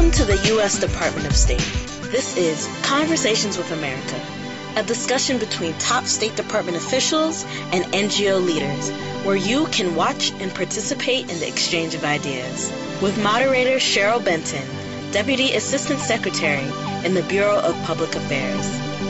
Welcome to the U.S. Department of State. This is Conversations with America, a discussion between top State Department officials and NGO leaders, where you can watch and participate in the exchange of ideas. With moderator Cheryl Benton, Deputy Assistant Secretary in the Bureau of Public Affairs.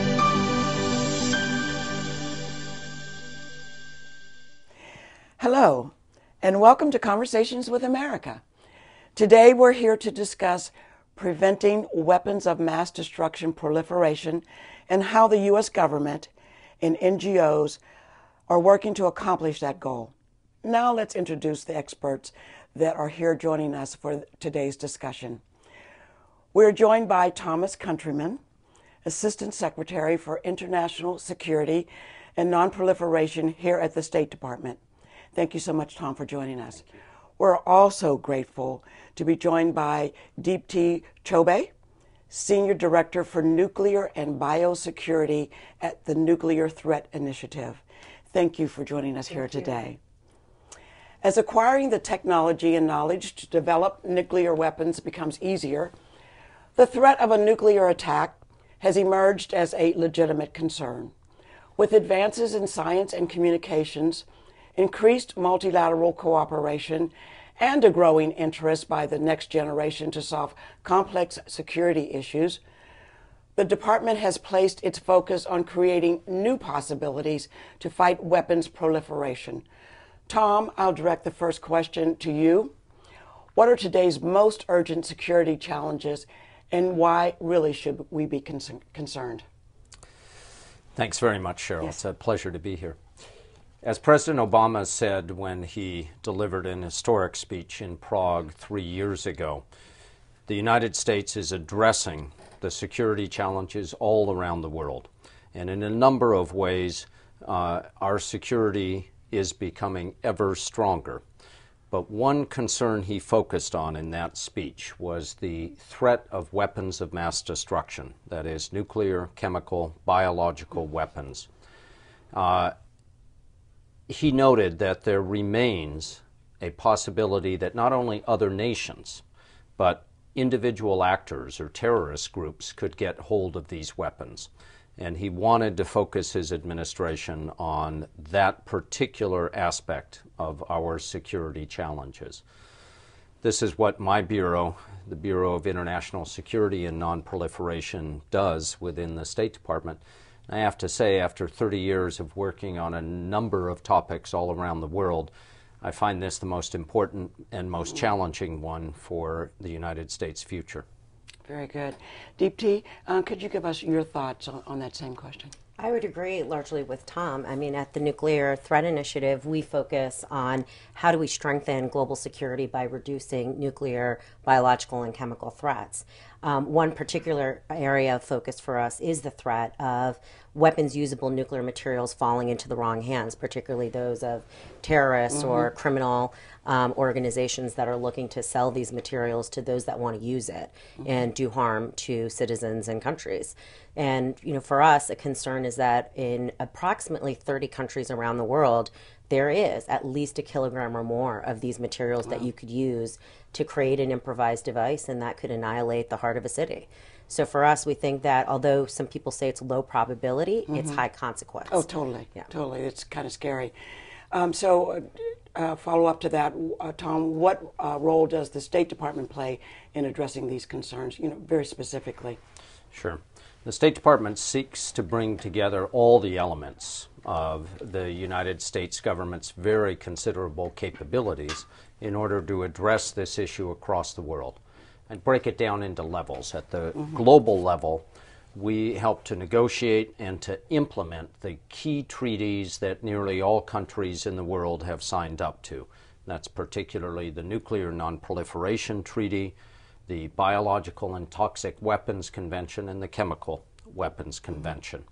Hello, and welcome to Conversations with America. Today we're here to discuss preventing weapons of mass destruction proliferation and how the U.S. government and NGOs are working to accomplish that goal. Now let's introduce the experts that are here joining us for today's discussion. We're joined by Thomas Countryman, Assistant Secretary for International Security and Non-Proliferation here at the State Department. Thank you so much, Tom, for joining us. We're also grateful to be joined by Deepti Chobe, Senior Director for Nuclear and Biosecurity at the Nuclear Threat Initiative. Thank you for joining us here today. As acquiring the technology and knowledge to develop nuclear weapons becomes easier, the threat of a nuclear attack has emerged as a legitimate concern. With advances in science and communications, increased multilateral cooperation, and a growing interest by the next generation to solve complex security issues, the department has placed its focus on creating new possibilities to fight weapons proliferation. Tom, I'll direct the first question to you. What are today's most urgent security challenges, and why really should we be concerned? Thanks very much, Cheryl. Yes. It's a pleasure to be here. As President Obama said when he delivered an historic speech in Prague 3 years ago, the United States is addressing the security challenges all around the world. And in a number of ways, our security is becoming ever stronger. But one concern he focused on in that speech was the threat of weapons of mass destruction, that is, nuclear, chemical, biological weapons. He noted that there remains a possibility that not only other nations, but individual actors or terrorist groups could get hold of these weapons. And he wanted to focus his administration on that particular aspect of our security challenges. This is what my bureau, the Bureau of International Security and Non-Proliferation, does within the State Department. I have to say, after 30 years of working on a number of topics all around the world, I find this the most important and most challenging one for the United States' future. Very good. Deepti, could you give us your thoughts on that same question? I would agree largely with Tom. I mean, at the Nuclear Threat Initiative, we focus on how do we strengthen global security by reducing nuclear, biological, and chemical threats. One particular area of focus for us is the threat of weapons-usable nuclear materials falling into the wrong hands, particularly those of terrorists or criminal organizations that are looking to sell these materials to those that want to use it and do harm to citizens and countries. And, you know, for us, a concern is that in approximately 30 countries around the world, there is at least a kilogram or more of these materials that you could use to create an improvised device, and that could annihilate the heart of a city. So for us, we think that although some people say it's low probability, it's high consequence. Oh, totally. Yeah. Totally. It's kind of scary. Follow up to that, Tom, what role does the State Department play in addressing these concerns, very specifically? Sure. The State Department seeks to bring together all the elements of the United States government's very considerable capabilities in order to address this issue across the world and break it down into levels. At the global level, we help to negotiate and to implement the key treaties that nearly all countries in the world have signed up to. That's particularly the Nuclear Non-Proliferation Treaty, the Biological and Toxic Weapons Convention, and the Chemical Weapons Convention.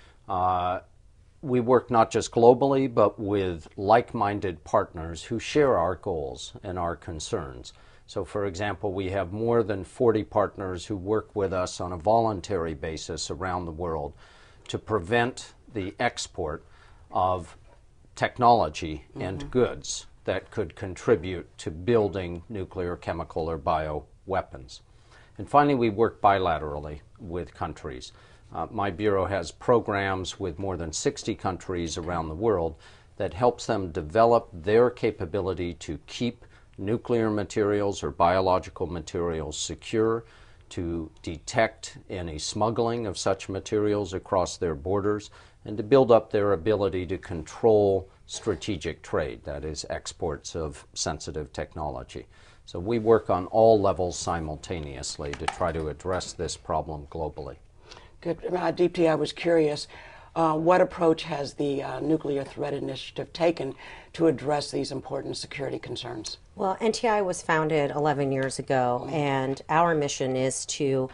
We work not just globally, but with like-minded partners who share our goals and our concerns. So, for example, we have more than 40 partners who work with us on a voluntary basis around the world to prevent the export of technology and goods that could contribute to building nuclear, chemical, or bio weapons. And finally, we work bilaterally with countries. My Bureau has programs with more than 60 countries around the world that helps them develop their capability to keep nuclear materials or biological materials secure, to detect any smuggling of such materials across their borders, and to build up their ability to control strategic trade, that is, exports of sensitive technology. So we work on all levels simultaneously to try to address this problem globally. Good. Deepti, I was curious, what approach has the Nuclear Threat Initiative taken to address these important security concerns? Well, NTI was founded 11 years ago, and our mission is to,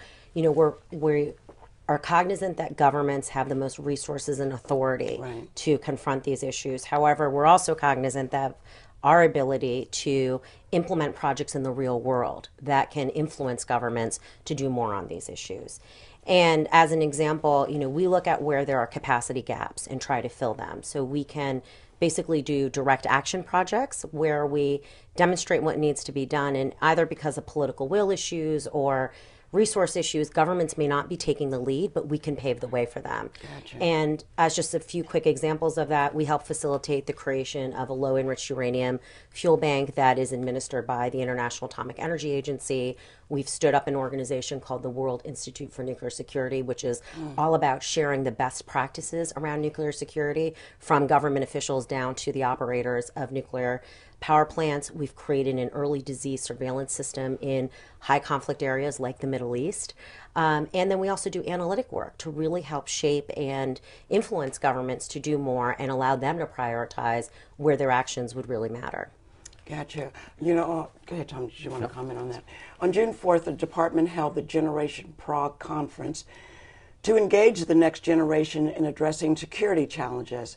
we are cognizant that governments have the most resources and authority to confront these issues. However, we're also cognizant that our ability to implement projects in the real world that can influence governments to do more on these issues. And as an example, we look at where there are capacity gaps and try to fill them. So we can basically do direct action projects where we demonstrate what needs to be done, and either because of political will issues or resource issues, governments may not be taking the lead, but we can pave the way for them. Gotcha. And as just a few quick examples of that, we help facilitate the creation of a low-enriched uranium fuel bank that is administered by the International Atomic Energy Agency. We've stood up an organization called the World Institute for Nuclear Security, which is all about sharing the best practices around nuclear security from government officials down to the operators of nuclear power plants. We've created an early disease surveillance system in high conflict areas like the Middle East. And then we also do analytic work to really help shape and influence governments to do more and allow them to prioritize where their actions would really matter. Gotcha. Go ahead, Tom, did you want to comment on that? On June 4th, the department held the Generation Prague Conference to engage the next generation in addressing security challenges.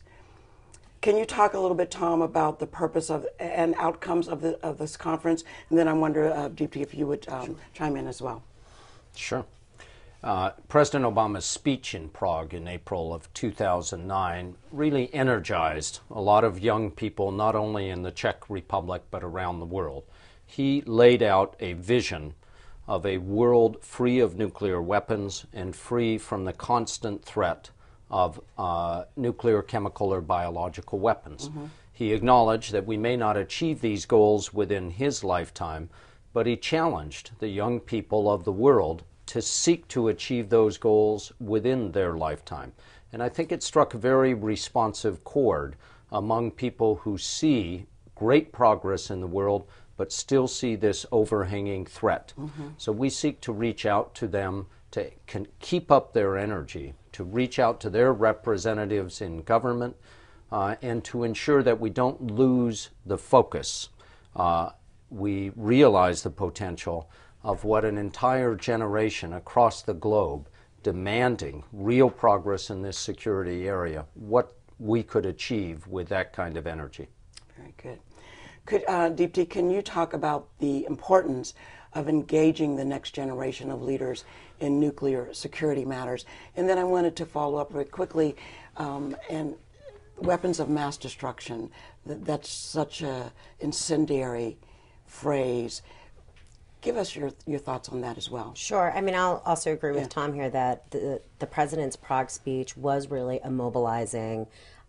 Can you talk a little bit, Tom, about the purpose of and outcomes of this conference? And then I wonder, Deepti, if you would chime in as well. Sure. President Obama's speech in Prague in April of 2009 really energized a lot of young people, not only in the Czech Republic, but around the world. He laid out a vision of a world free of nuclear weapons and free from the constant threat of nuclear, chemical, or biological weapons. He acknowledged that we may not achieve these goals within his lifetime, but he challenged the young people of the world to seek to achieve those goals within their lifetime. And I think it struck a very responsive chord among people who see great progress in the world, but still see this overhanging threat. So we seek to reach out to them to keep up their energy, to reach out to their representatives in government, and to ensure that we don't lose the focus. We realize the potential of what an entire generation across the globe demanding real progress in this security area, what we could achieve with that kind of energy. Very good. Deepti, can you talk about the importance of engaging the next generation of leaders in nuclear security matters? And then I wanted to follow up very quickly, and weapons of mass destruction, that's such an incendiary phrase. Give us your thoughts on that as well. Sure. I mean, I'll also agree with Tom here that the president's Prague speech was really a mobilizing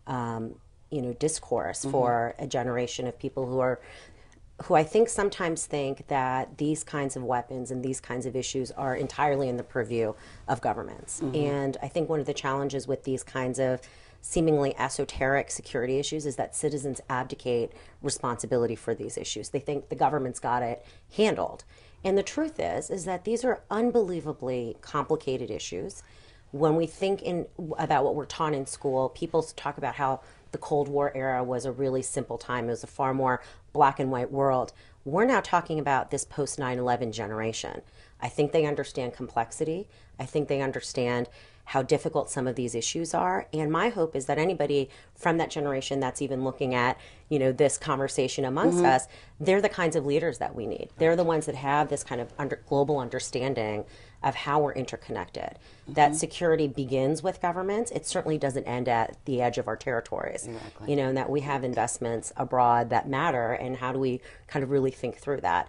discourse for a generation of people who I think sometimes think that these kinds of weapons and these kinds of issues are entirely in the purview of governments. And I think one of the challenges with these kinds of seemingly esoteric security issues is that citizens abdicate responsibility for these issues. They think the government's got it handled. And the truth is that these are unbelievably complicated issues. When we think about what we're taught in school, people talk about how the Cold War era was a really simple time. It was a far more black and white world. We're now talking about this post 9/11 generation. I think they understand complexity. I think they understand how difficult some of these issues are. And my hope is that anybody from that generation that's even looking at, this conversation amongst us, they're the kinds of leaders that we need. They're the ones that have this kind of global understanding of how we're interconnected. That security begins with governments. It certainly doesn't end at the edge of our territories. Exactly. And that we have investments abroad that matter, and how do we kind of really think through that.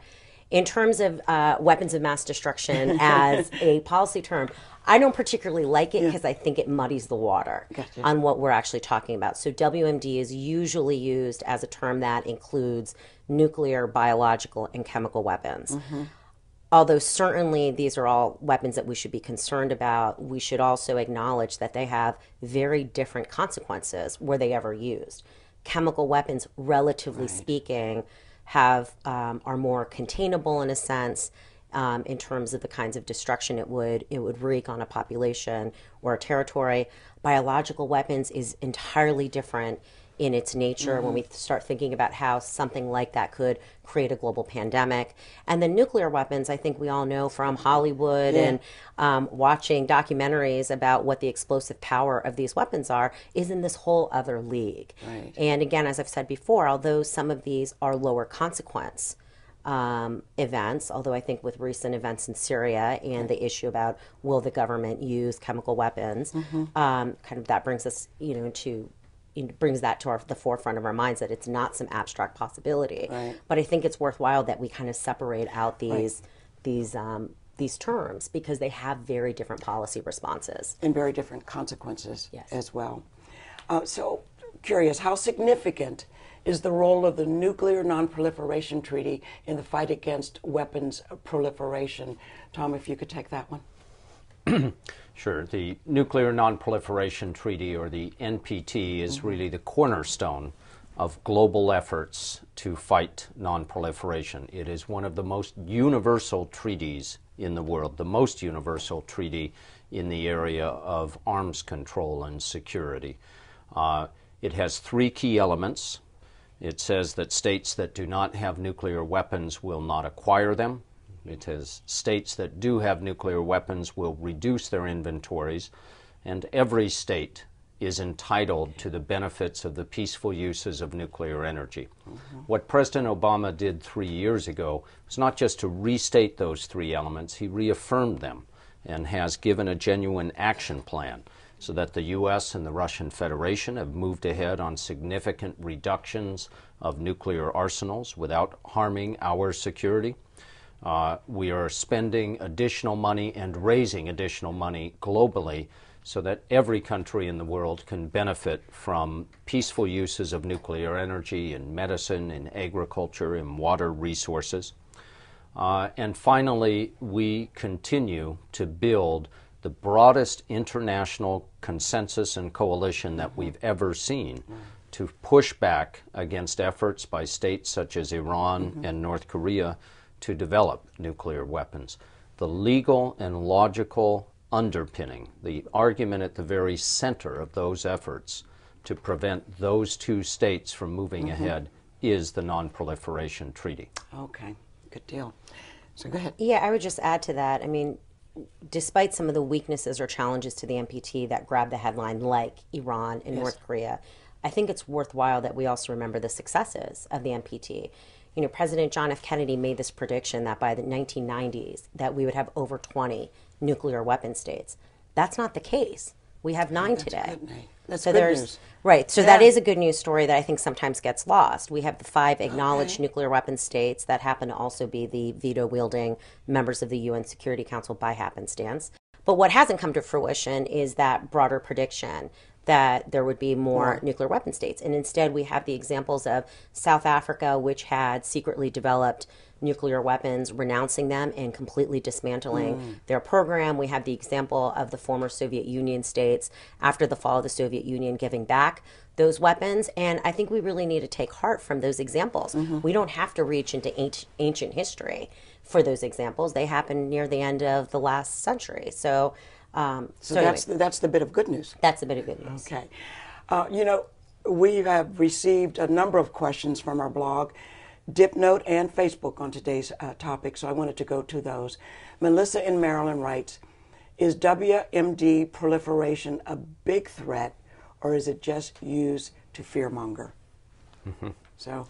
In terms of weapons of mass destruction as a policy term, I don't particularly like it because I think it muddies the water on what we're actually talking about. So WMD is usually used as a term that includes nuclear, biological, and chemical weapons. Although certainly these are all weapons that we should be concerned about, we should also acknowledge that they have very different consequences were they ever used. Chemical weapons, relatively speaking, have are more containable in a sense in terms of the kinds of destruction it would wreak on a population or a territory. Biological weapons is entirely different in its nature when we start thinking about how something like that could create a global pandemic. And then nuclear weapons, I think we all know from Hollywood and watching documentaries about what the explosive power of these weapons are, is in this whole other league. And again, as I've said before, although some of these are lower consequence events, although I think with recent events in Syria and the issue about will the government use chemical weapons, kind of that brings us, to brings that to the forefront of our minds that it's not some abstract possibility. But I think it's worthwhile that we kind of separate out these terms because they have very different policy responses and very different consequences as well. So curious, how significant is the role of the Nuclear Non-Proliferation Treaty in the fight against weapons proliferation? Tom, if you could take that one. Sure. The Nuclear Non-Proliferation Treaty, or the NPT, is really the cornerstone of global efforts to fight non-proliferation. It is one of the most universal treaties in the world, the most universal treaty in the area of arms control and security. It has three key elements. It says that states that do not have nuclear weapons will not acquire them. It says states that do have nuclear weapons will reduce their inventories, and every state is entitled to the benefits of the peaceful uses of nuclear energy. What President Obama did 3 years ago was not just to restate those three elements, he reaffirmed them and has given a genuine action plan so that the U.S. and the Russian Federation have moved ahead on significant reductions of nuclear arsenals without harming our security. We are spending additional money and raising additional money globally so that every country in the world can benefit from peaceful uses of nuclear energy in medicine, in agriculture, in water resources. And finally, we continue to build the broadest international consensus and coalition that we've ever seen to push back against efforts by states such as Iran and North Korea to develop nuclear weapons. The legal and logical underpinning, the argument at the very center of those efforts to prevent those two states from moving ahead is the Non-Proliferation Treaty. Okay, good deal. So go ahead. Yeah, I would just add to that. I mean, despite some of the weaknesses or challenges to the NPT that grab the headline, like Iran and North Korea, I think it's worthwhile that we also remember the successes of the NPT. You know, President John F. Kennedy made this prediction that by the 1990s that we would have over 20 nuclear weapon states. That's not the case. We have 9 today. That's so good there's news. Right. So that is a good news story that I think sometimes gets lost. We have the 5 acknowledged nuclear weapon states that happen to also be the veto-wielding members of the UN Security Council by happenstance. But what hasn't come to fruition is that broader prediction that there would be more nuclear weapon states. And instead, we have the examples of South Africa, which had secretly developed nuclear weapons, renouncing them and completely dismantling their program. We have the example of the former Soviet Union states, after the fall of the Soviet Union, giving back those weapons. And I think we really need to take heart from those examples. We don't have to reach into ancient history for those examples. They happened near the end of the last century. So that's the bit of good news. That's a bit of good news. Okay. You know, we have received a number of questions from our blog, Dipnote, and Facebook on today's topic, so I wanted to go to those. Melissa in Maryland writes, is WMD proliferation a big threat, or is it just used to fearmonger? So,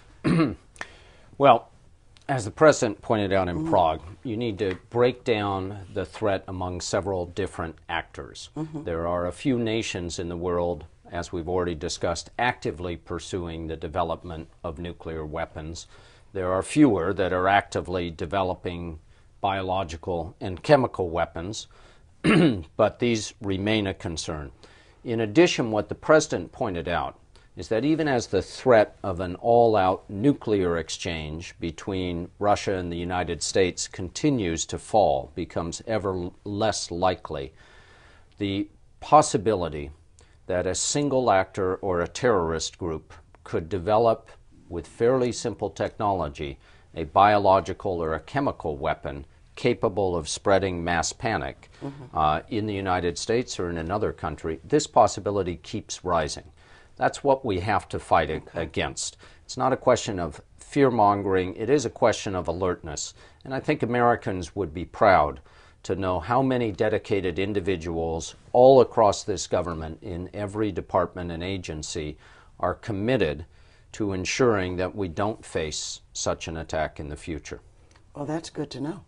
well, as the President pointed out in Prague, you need to break down the threat among several different actors. There are a few nations in the world, as we've already discussed, actively pursuing the development of nuclear weapons. There are fewer that are actively developing biological and chemical weapons, but these remain a concern. In addition, what the President pointed out is that even as the threat of an all-out nuclear exchange between Russia and the United States continues to fall, becomes ever less likely, the possibility that a single actor or a terrorist group could develop with fairly simple technology a biological or a chemical weapon capable of spreading mass panic in the United States or in another country, this possibility keeps rising. That's what we have to fight against. It's not a question of fear-mongering, it is a question of alertness. And I think Americans would be proud to know how many dedicated individuals all across this government in every department and agency are committed to ensuring that we don't face such an attack in the future. Well, that's good to know.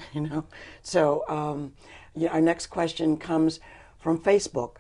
So our next question comes from Facebook.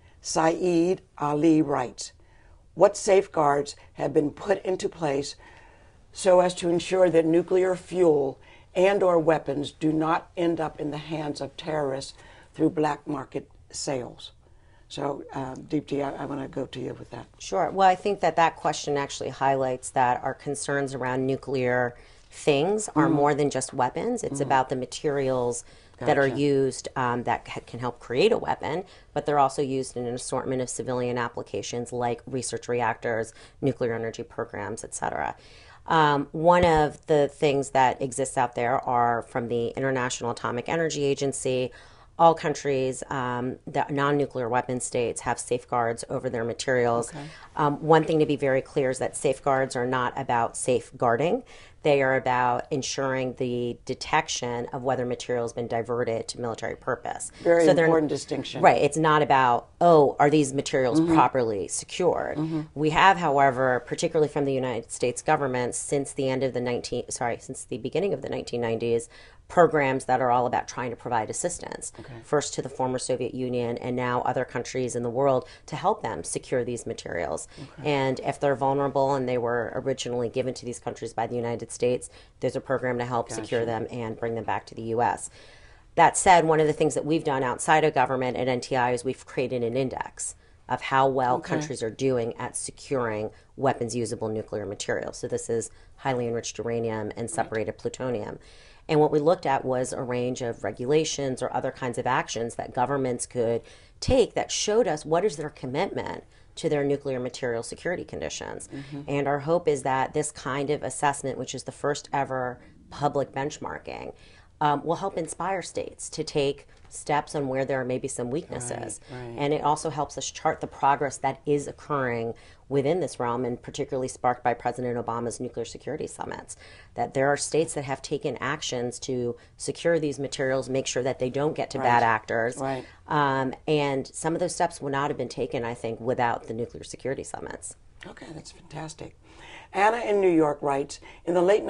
Saeed Ali writes, what safeguards have been put into place so as to ensure that nuclear fuel and or weapons do not end up in the hands of terrorists through black market sales? So, Deepti, I want to go to you with that. Sure. Well, I think that question actually highlights that our concerns around nuclear things are more than just weapons. It's about the materials that are used that can help create a weapon, but they're also used in an assortment of civilian applications like research reactors, nuclear energy programs, et cetera. One of the things that exists out there are from the International Atomic Energy Agency. All countries, the non-nuclear weapon states, have safeguards over their materials. Okay. One thing to be very clear is that safeguards are not about safeguarding. They are about ensuring the detection of whether material has been diverted to military purpose. Very important distinction. Right. It's not about, are these materials properly secured? We have, however, particularly from the United States government, since the beginning of the 1990s, programs that are all about trying to provide assistance, first to the former Soviet Union and now other countries in the world, to help them secure these materials. And if they're vulnerable and they were originally given to these countries by the United States, there's a program to help secure them and bring them back to the U.S. That said, one of the things that we've done outside of government at NTI is we've created an index of how well countries are doing at securing weapons-usable nuclear materials. So this is highly enriched uranium and separated plutonium. And what we looked at was a range of regulations or other kinds of actions that governments could take that showed us what is their commitment to their nuclear material security conditions. And our hope is that this kind of assessment, which is the first ever public benchmarking, will help inspire states to take steps on where there are maybe some weaknesses. And it also helps us chart the progress that is occurring within this realm, and particularly sparked by President Obama's nuclear security summits, that there are states that have taken actions to secure these materials, make sure that they don't get to bad actors. And some of those steps would not have been taken, I think, without the nuclear security summits. Okay, that's fantastic. Anna in New York writes, in the late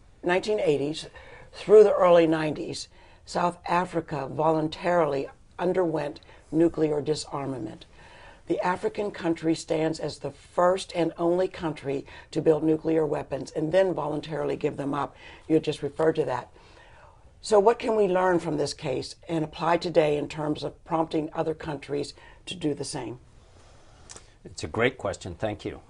1980s through the early 90s, South Africa voluntarily underwent nuclear disarmament. The African country stands as the first and only country to build nuclear weapons and then voluntarily give them up. You just referred to that. So what can we learn from this case and apply today in terms of prompting other countries to do the same? It's a great question. Thank you.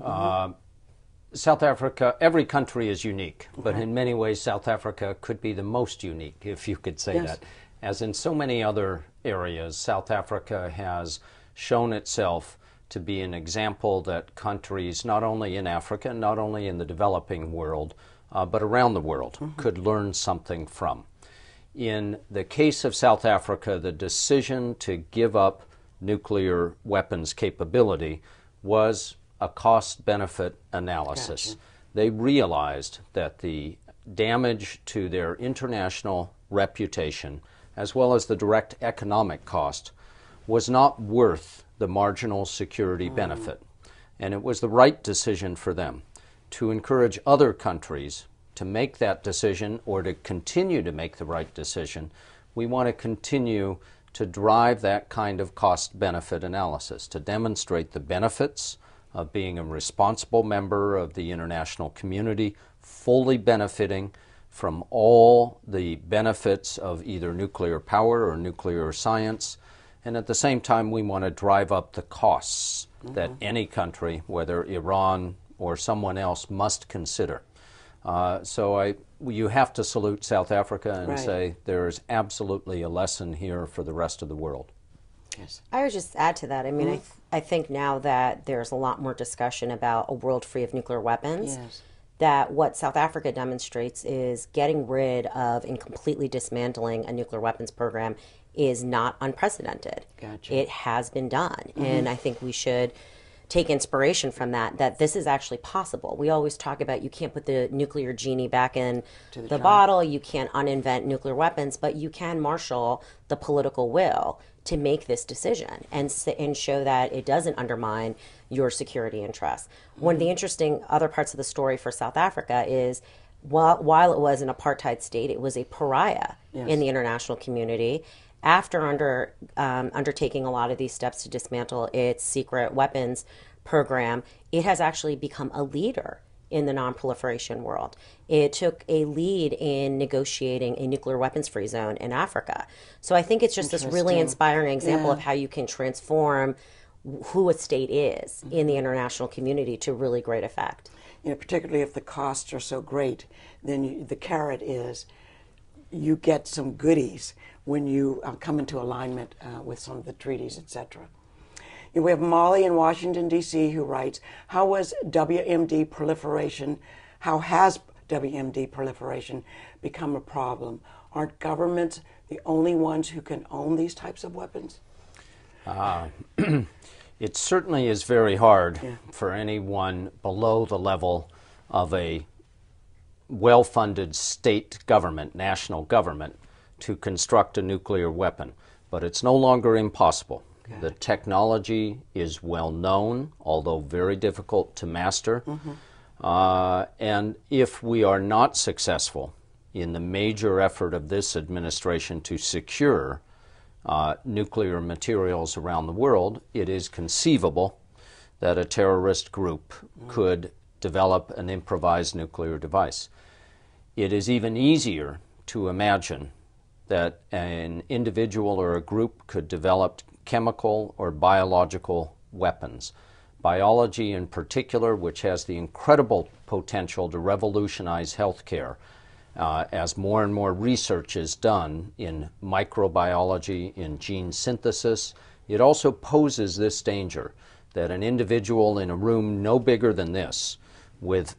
South Africa, every country is unique, but in many ways South Africa could be the most unique, if you could say that. As in so many other areas, South Africa has shown itself to be an example that countries, not only in Africa, not only in the developing world, but around the world, could learn something from. In the case of South Africa, the decision to give up nuclear weapons capability was a cost-benefit analysis. They realized that the damage to their international reputation, as well as the direct economic cost, was not worth the marginal security benefit. And it was the right decision for them to encourage other countries to make that decision or to continue to make the right decision. We want to continue to drive that kind of cost-benefit analysis, to demonstrate the benefits of being a responsible member of the international community, fully benefiting from all the benefits of either nuclear power or nuclear science, and at the same time we want to drive up the costs that any country, whether Iran or someone else, must consider. You have to salute South Africa and say there is absolutely a lesson here for the rest of the world. Yes. I would just add to that. I mean, I think now that there's a lot more discussion about a world free of nuclear weapons, that what South Africa demonstrates is getting rid of and completely dismantling a nuclear weapons program is not unprecedented. Gotcha. It has been done. And I think we should take inspiration from that this is actually possible. We always talk about you can't put the nuclear genie back in the bottle, you can't uninvent nuclear weapons, but you can marshal the political will to make this decision and show that it doesn't undermine your security interests. One of the interesting other parts of the story for South Africa is while it was an apartheid state, it was a pariah in the international community. After undertaking a lot of these steps to dismantle its secret weapons program, it has actually become a leader in the non-proliferation world. It took a lead in negotiating a nuclear weapons-free zone in Africa. So I think it's just this really inspiring example of how you can transform who a state is in the international community to really great effect. You know, particularly if the costs are so great, then the carrot is you get some goodies when you come into alignment with some of the treaties, etc. We have Molly in Washington, D.C. who writes, how has WMD proliferation become a problem? Aren't governments the only ones who can own these types of weapons? It certainly is very hard for anyone below the level of a well-funded state government, national government, to construct a nuclear weapon. But it's no longer impossible. The technology is well known, although very difficult to master. And if we are not successful in the major effort of this administration to secure nuclear materials around the world, it is conceivable that a terrorist group could develop an improvised nuclear device. It is even easier to imagine that an individual or a group could develop chemical or biological weapons. Biology in particular, which has the incredible potential to revolutionize healthcare, as more and more research is done in microbiology, in gene synthesis, it also poses this danger that an individual in a room no bigger than this, with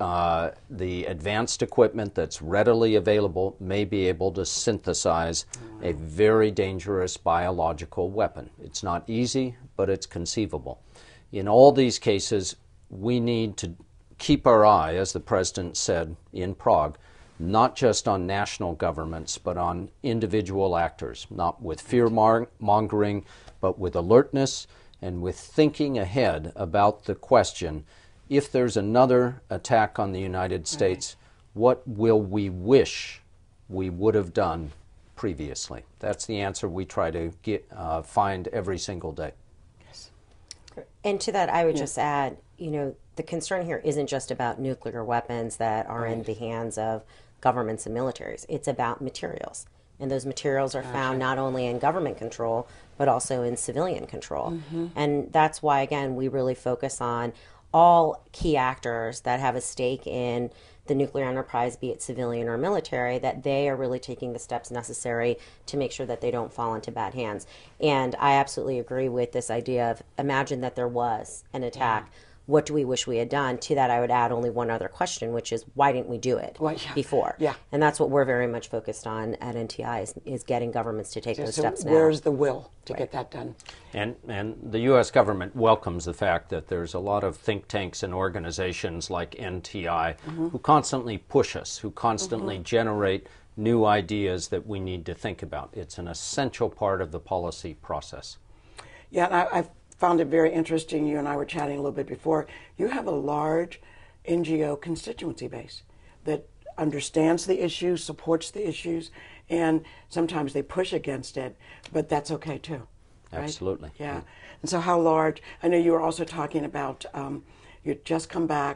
the advanced equipment that's readily available, may be able to synthesize a very dangerous biological weapon. It's not easy, but it's conceivable. In all these cases, we need to keep our eye, as the President said in Prague, not just on national governments, but on individual actors, not with fear-mongering, but with alertness and with thinking ahead about the question, if there's another attack on the United States, what will we wish we would have done previously? That's the answer we try to find every single day. Yes. And to that, I would just add, the concern here isn't just about nuclear weapons that are in the hands of governments and militaries. It's about materials. And those materials are found not only in government control, but also in civilian control. And that's why, again, we really focus on all key actors that have a stake in the nuclear enterprise, be it civilian or military, that they are really taking the steps necessary to make sure that they don't fall into bad hands. And I absolutely agree with this idea of imagine that there was an attack. What do we wish we had done? To that, I would add only one other question, which is why didn't we do it before? And that's what we're very much focused on at NTI is getting governments to take those steps now. Where's the will to get that done? And the U.S. government welcomes the fact that there's a lot of think tanks and organizations like NTI who constantly push us, who constantly generate new ideas that we need to think about. It's an essential part of the policy process. Yeah, and I've found it very interesting. You and I were chatting a little bit before. You have a large NGO constituency base that understands the issues, supports the issues, and sometimes they push against it, but that's okay too. Right? Absolutely. Yeah. And so how large, I know you were also talking about, you'd just come back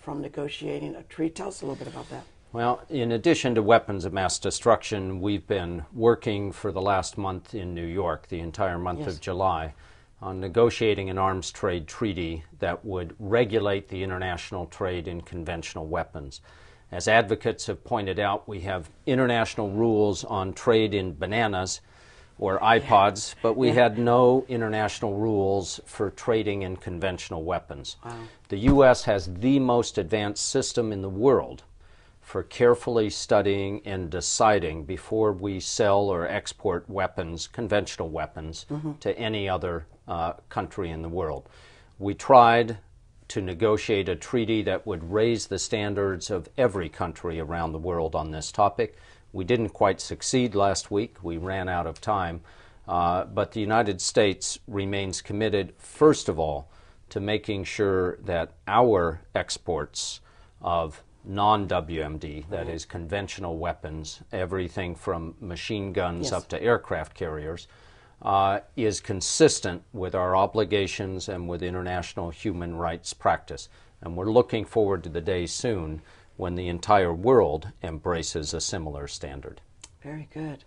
from negotiating a treaty. Tell us a little bit about that. Well, in addition to weapons of mass destruction, we've been working for the last month in New York, the entire month of July, on negotiating an arms trade treaty that would regulate the international trade in conventional weapons. As advocates have pointed out, we have international rules on trade in bananas or iPods, but we had no international rules for trading in conventional weapons. Wow. The U.S. has the most advanced system in the world for carefully studying and deciding before we sell or export weapons, conventional weapons, to any other country in the world. We tried to negotiate a treaty that would raise the standards of every country around the world on this topic. We didn't quite succeed last week. We ran out of time. But the United States remains committed, first of all, to making sure that our exports of non-WMD, that is conventional weapons, everything from machine guns up to aircraft carriers, is consistent with our obligations and with international human rights practice. And we're looking forward to the day soon when the entire world embraces a similar standard. Very good.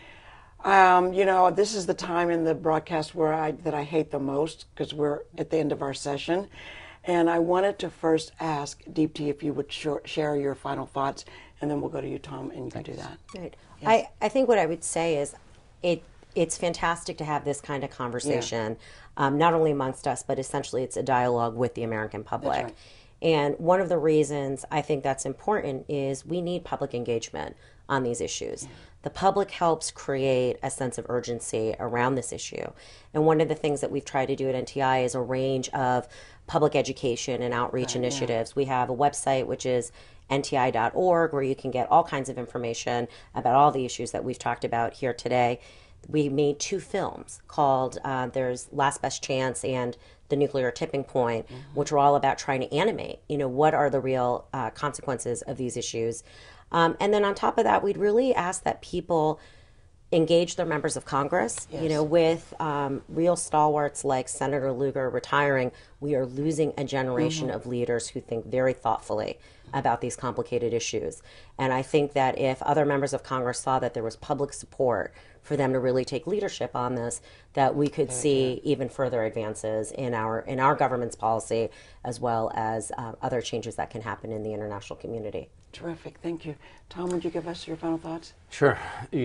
You know, this is the time in the broadcast where that I hate the most, because we're at the end of our session. And I wanted to first ask Deepti if you would share your final thoughts, and then we'll go to you, Tom, and you can do that. Right. Yes. I think what I would say is it's fantastic to have this kind of conversation, not only amongst us, but essentially it's a dialogue with the American public. That's right. And one of the reasons I think that's important is we need public engagement on these issues. The public helps create a sense of urgency around this issue. And one of the things that we've tried to do at NTI is a range of public education and outreach initiatives. We have a website, which is nti.org, where you can get all kinds of information about all the issues that we've talked about here today. We made 2 films called there's Last Best Chance and The Nuclear Tipping Point, which are all about trying to animate, what are the real consequences of these issues. And then on top of that, we'd really ask that people engage their members of Congress. With real stalwarts like Senator Lugar retiring, we are losing a generation of leaders who think very thoughtfully about these complicated issues. And I think that if other members of Congress saw that there was public support for them to really take leadership on this, that we could see even further advances in our government's policy, as well as other changes that can happen in the international community. Terrific. Thank you. Tom, would you give us your final thoughts? Sure.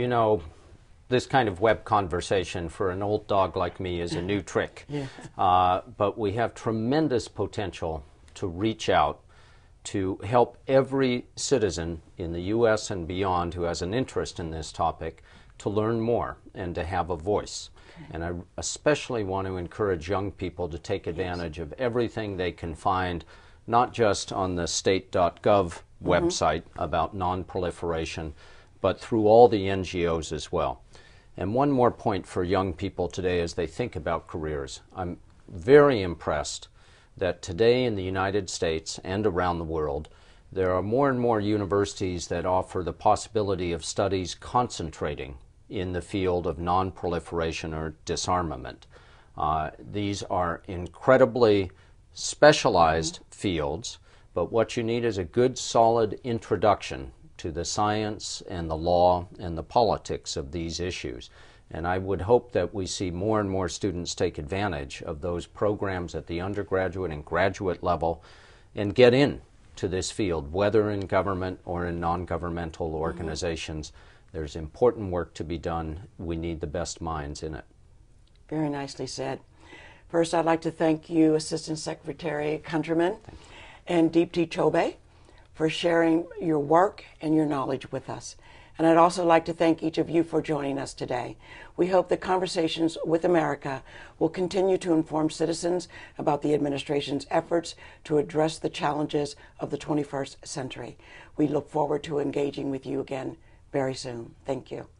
This kind of web conversation for an old dog like me is a new trick. But we have tremendous potential to reach out to help every citizen in the U.S. and beyond who has an interest in this topic to learn more and to have a voice. And I especially want to encourage young people to take advantage of everything they can find, not just on the state.gov website about non-proliferation, but through all the NGOs as well. And one more point for young people today as they think about careers. I'm very impressed that today in the United States and around the world, there are more and more universities that offer the possibility of studies concentrating in the field of non-proliferation or disarmament. These are incredibly specialized fields, but what you need is a good, solid introduction to the science and the law and the politics of these issues. And I would hope that we see more and more students take advantage of those programs at the undergraduate and graduate level and get in to this field, whether in government or in non-governmental organizations. There's important work to be done. We need the best minds in it. Very nicely said. First, I'd like to thank you, Assistant Secretary Countryman and Deepti Chobe, for sharing your work and your knowledge with us. And I'd also like to thank each of you for joining us today. We hope that Conversations with America will continue to inform citizens about the administration's efforts to address the challenges of the 21st century. We look forward to engaging with you again very soon. Thank you.